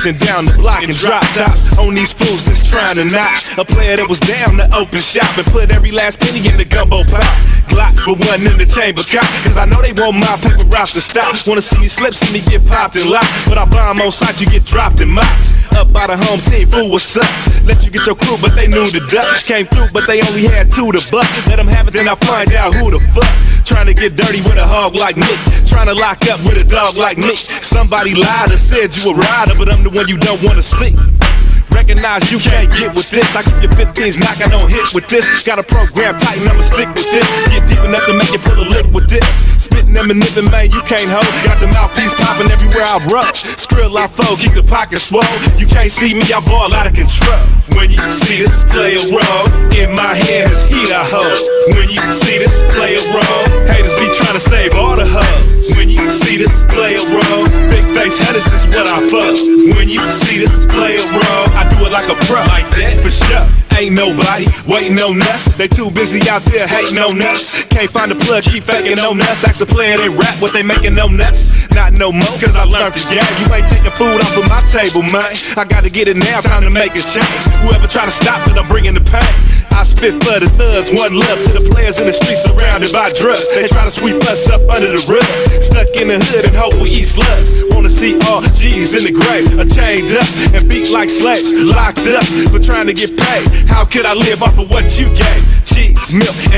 chasing down the block and drop tops on these fools that's trying to knock a player that was down to open shop and put every last penny in the gumbo pot. Glock with one in the chamber cop, cause I know they want my paper routes to stop. Wanna see me slip, see me get popped and locked, but I bomb on sight, you get dropped and mopped. Up by the home team, fool, what's up? Let you get your crew, but they knew the duck. Came through, but they only had 2 to buck. Let them have it, then I find out who the fuck trying to get dirty with a hog like me, trying to lock up with a dog like me. Somebody lied and said you a rider, but I'm the one you don't wanna see. Recognize you can't get with this. I keep your 15s knocking on hit with this. Got a program tight and I'ma stick with this. Get deep enough to make you pull a lick with this. Spitting them and nipping, man, you can't hold. Got the mouthpiece popping everywhere I rub. Skrill I fold, keep the pocket swole. You can't see me, I ball out of control. When you see this player roll, in my hand is heat I hold. When you see this player roll, haters be trying to save all the hoes. When you see this player roll, big face headers is what I fuck. When you see this player roll, I do it like a pro, like that for sure. Ain't nobody waiting on us. They too busy out there hating on us. Can't find a plug, keep faking on us. Ask a player they rap what they making on us. Not no more, cause I learned the game. You ain't taking food off of my table, man. I gotta get it now, time to make a change. Whoever try to stop it, I'm bringing the pain. I spit for the thugs, one love to the players in the streets surrounded by drugs. They try to sweep us up under the rug. Stuck in the hood and hope we eat slugs. Wanna see all G's in the grave, chained up and beat like slaves, locked up for trying to get paid. How could I live off of what you gave? Cheese, milk, and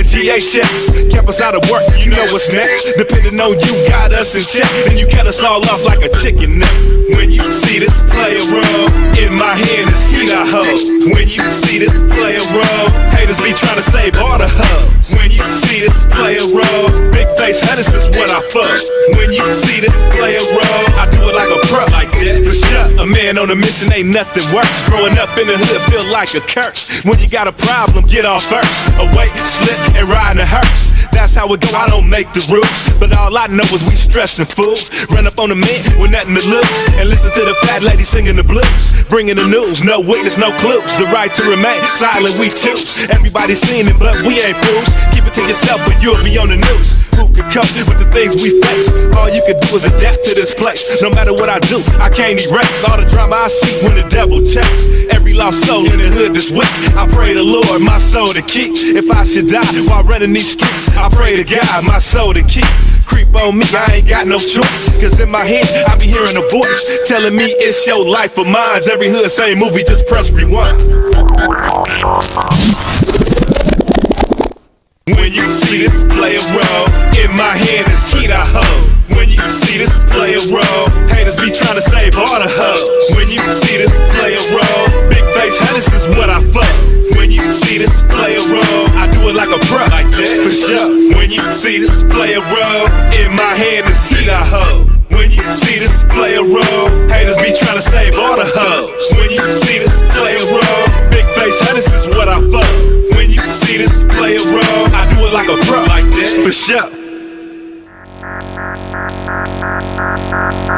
GHX kept us out of work, you know what's next. Depending on you, got us in check. Then you cut us all off like a chicken neck. When you see this player roll, in my hand is heat I hold. When you see this player roll, haters be trying to save all the hoes. When you see this player roll, big face headers is what I fuck. When you see this player roll, I do it like a pro, like that for sure. A man on a mission ain't nothing worse. Growing up in the hood feel like a curse. When you got a problem, get off first. Away, slip, and ride in a hearse. That's how it go, I don't make the rules. But all I know is we stressin' fool. Run up on the man with nothing to lose, and listen to the fat lady singing the blues. Bringing the news, no witness, no clues. The right to remain silent, we choose. Everybody seen it, but we ain't fools. Keep it to yourself, but you'll be on the news. Who could cope with the things we face? All you could do is adapt to this place. No matter what I do, I can't erase all the drama I see when the devil checks. Every lost soul in the hood this week, I pray the Lord my soul to keep. If I should die while running these streets, I pray to God my soul to keep. Creep on me, I ain't got no choice. Cause in my head, I be hearing a voice telling me it's your life or mine. Every hood, same movie, just press rewind. When you see this player roll, in my hand is heat I hold. When you see this player roll, haters be trying to save all the hoes. When you see this player roll, big face headers is what I fuck. When you see this player roll, I do it like a pro, like that for sure. When you see this player roll, in my hand is heat I hold. When you see this player roll, haters be trying to save all the hoes. When you see this player roll, big face headers is what I fuck. When you see this player roll, I do it like a pro, like that for sure.